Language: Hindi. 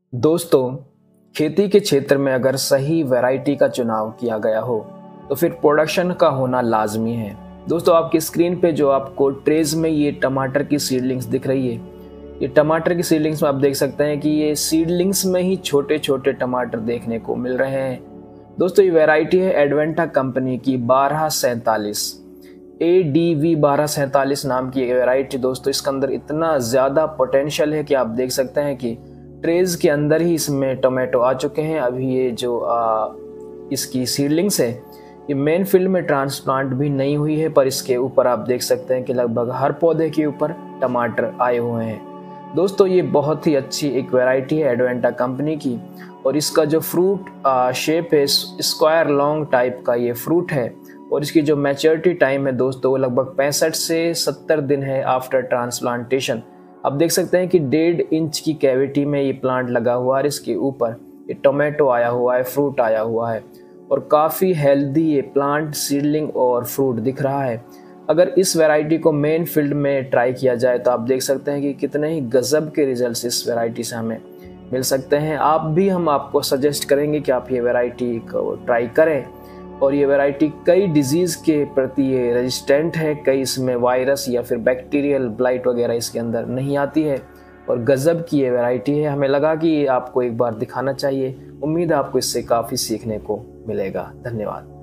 दोस्तों, खेती के क्षेत्र में अगर सही वैरायटी का चुनाव किया गया हो तो फिर प्रोडक्शन का होना लाजमी है। दोस्तों, आपकी स्क्रीन पे जो आपको ट्रेज में ये टमाटर की सीडलिंग्स दिख रही है, ये टमाटर की सीडलिंग्स में आप देख सकते हैं कि ये सीडलिंग्स में ही छोटे छोटे टमाटर देखने को मिल रहे हैं। दोस्तों, ये वैरायटी है एडवेंटा कंपनी की 1247 ADV 1247 नाम की वैरायटी। दोस्तों, इसके अंदर इतना ज़्यादा पोटेंशियल है कि आप देख सकते हैं कि ट्रेज के अंदर ही इसमें टोमेटो आ चुके हैं। अभी ये जो इसकी सीडलिंग्स है ये मेन फील्ड में ट्रांसप्लांट भी नहीं हुई है, पर इसके ऊपर आप देख सकते हैं कि लगभग हर पौधे के ऊपर टमाटर आए हुए हैं। दोस्तों, ये बहुत ही अच्छी एक वैरायटी है एडवेंटा कंपनी की, और इसका जो फ्रूट शेप है स्क्वायर लॉन्ग टाइप का ये फ्रूट है, और इसकी जो मैच्योरिटी टाइम है दोस्तों वो लगभग 65 से 70 दिन है आफ्टर ट्रांसप्लांटेशन। आप देख सकते हैं कि 1.5 इंच की कैविटी में ये प्लांट लगा हुआ है और इसके ऊपर ये टोमेटो आया हुआ है, फ्रूट आया हुआ है, और काफ़ी हेल्दी ये प्लांट सीडलिंग और फ्रूट दिख रहा है। अगर इस वैरायटी को मेन फील्ड में ट्राई किया जाए तो आप देख सकते हैं कि कितने ही गजब के रिजल्ट्स इस वैरायटी से हमें मिल सकते हैं। हम आपको सजेस्ट करेंगे कि आप ये वैरायटी को ट्राई करें, और ये वैरायटी कई डिजीज़ के प्रति ये रेजिस्टेंट है, कई इसमें वायरस या फिर बैक्टीरियल ब्लाइट वगैरह इसके अंदर नहीं आती है, और गज़ब की ये वैरायटी है। हमें लगा कि ये आपको एक बार दिखाना चाहिए। उम्मीद है आपको इससे काफ़ी सीखने को मिलेगा। धन्यवाद।